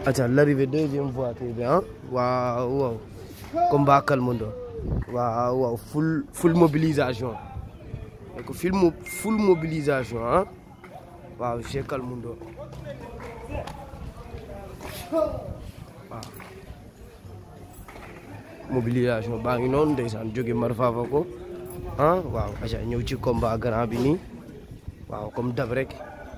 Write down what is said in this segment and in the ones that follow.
Acha l'arrivée deuxième voiture bi waaw combat Kalmundo waaw full mobilisation donc full mobilisation waaw chez Kalmundo waaw mobilisation baa ngi noonu ndeysaan jóge Marfafa ko waaw aca ñëw ci combat grand bi nii waaw comme dab rek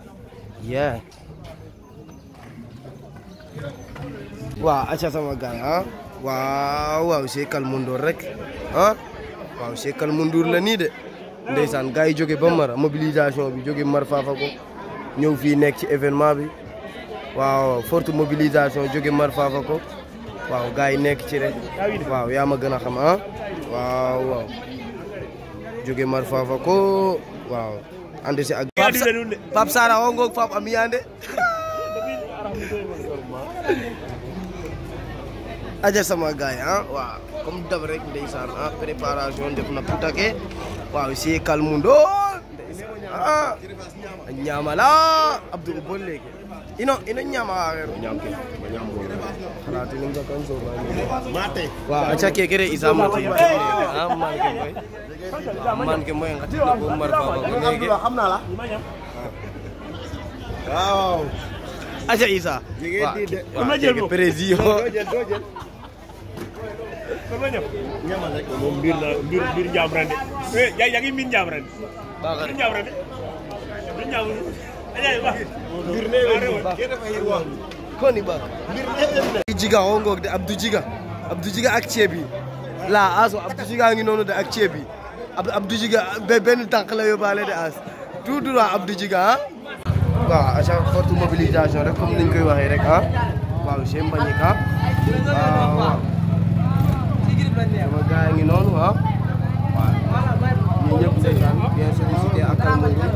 waaw aca sama gaay waaw c'est Kalmundo rek waaw c'est Kalmundo la nii de ndeysaan gars yi jóge ba Mar mobilisation bi jóge Marfafa ko ñëw fii nekk ci événement bi waaw forte mobilisation jóge Marfafa ko waaw gars yi nekk ci rek waaw yaa ma gën a xam waaw jóge Marfafa ko waaw ande si ak Pape Sara o ngoog Pape am yande aja sama gaay waaw comme dab rek ndeysaan préparation def na putake waaw si Kalmundo ñamala Abdou bo legi ino ñama waxe ñamke xalaati ñu kan so mate waaw aca ke kere isa mate man ke moy ngati ko mar fa ko legi xamna la waaw aca isa waaw jege président Sama ñamal rek moom mbir njambrande ya ngi min njambrande ba njambrande min njam ay ba mbir ne ke dafa yi wax ko ni ba mbir ne jiga ngok de Abdou Jiga ak ceebi la aso Abdou Jiga ngi noonu de ak ceebi Abdou Jiga benn tànk la yóbbaale de as tout droit Abdou Jiga waaw à chaque forte mobilisation rek comme niñ koy waxee rek waaw chez Mbagnick waaw sama gars ngi noonu waaw ñi ñëpp ndeysaan bien sollicité ak Kalmundo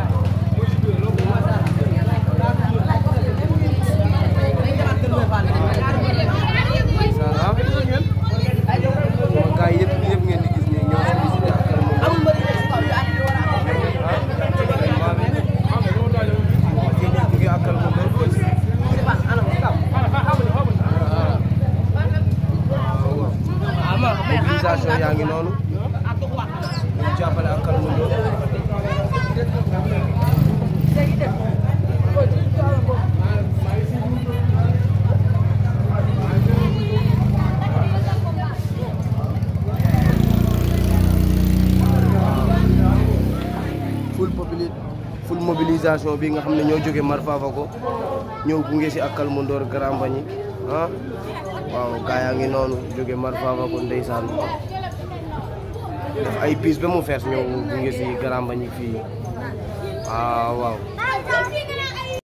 sama gars yëpp ngeen di gis ne ñoo sollicité ak Kalmundo mobilisation yaa ngi noonu ñu jàppale ak Kalmundo full mobilisation bi nga xam ne ñoo jóge Marfafa ko ñëw gunge si ak Kalmundo Grand Mbagnick waaw gaa yaa ngi noonu jóge Marfafa ko ndeysaan def ay piis ba mu fees ñëw gunge si Grand Mbagnick fii waaw